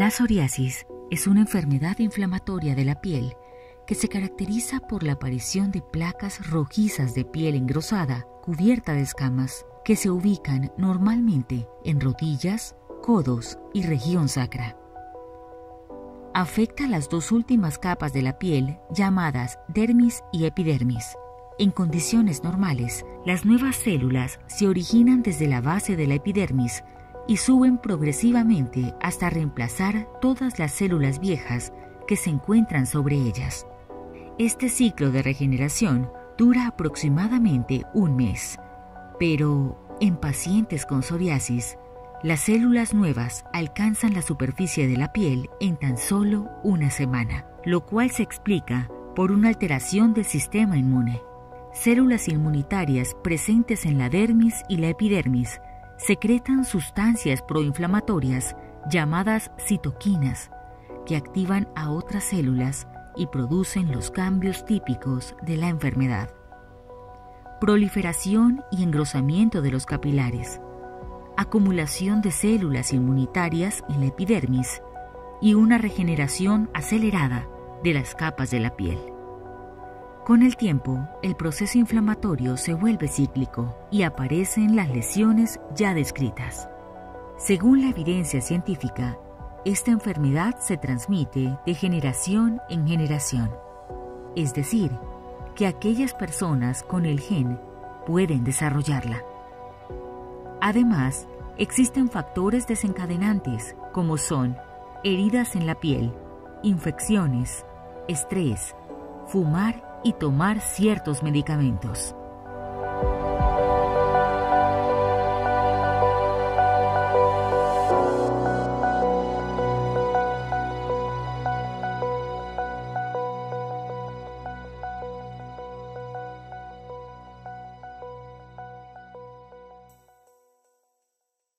La psoriasis es una enfermedad inflamatoria de la piel que se caracteriza por la aparición de placas rojizas de piel engrosada cubierta de escamas que se ubican normalmente en rodillas, codos y región sacra. Afecta las dos últimas capas de la piel llamadas dermis y epidermis. En condiciones normales, las nuevas células se originan desde la base de la epidermis y suben progresivamente hasta reemplazar todas las células viejas que se encuentran sobre ellas. Este ciclo de regeneración dura aproximadamente un mes, pero en pacientes con psoriasis, las células nuevas alcanzan la superficie de la piel en tan solo una semana, lo cual se explica por una alteración del sistema inmune. Células inmunitarias presentes en la dermis y la epidermis secretan sustancias proinflamatorias llamadas citoquinas que activan a otras células y producen los cambios típicos de la enfermedad. Proliferación y engrosamiento de los capilares, acumulación de células inmunitarias en la epidermis y una regeneración acelerada de las capas de la piel. Con el tiempo, el proceso inflamatorio se vuelve cíclico y aparecen las lesiones ya descritas. Según la evidencia científica, esta enfermedad se transmite de generación en generación, es decir, que aquellas personas con el gen pueden desarrollarla. Además, existen factores desencadenantes como son heridas en la piel, infecciones, estrés, fumar y tomar ciertos medicamentos.